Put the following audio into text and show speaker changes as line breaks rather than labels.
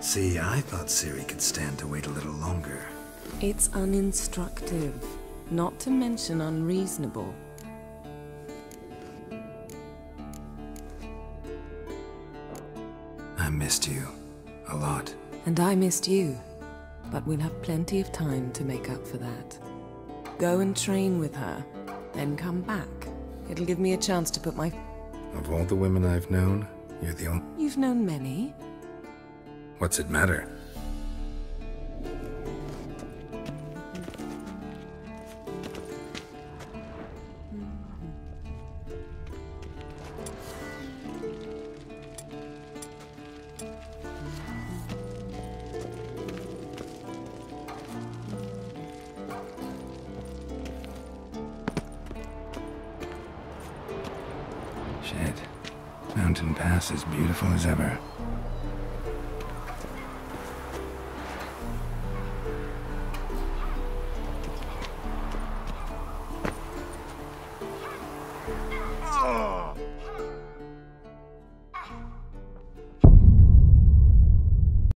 See, I thought Siri could stand to wait a little longer.
It's uninstructive, not to mention unreasonable.
I missed you. A lot.
And I missed you. But we'll have plenty of time to make up for that. Go and train with her, then come back. It'll give me a chance to put my...
Of all the women I've known, you're the only...
You've known many.
What's it matter? Shit. Mountain Pass is beautiful as ever.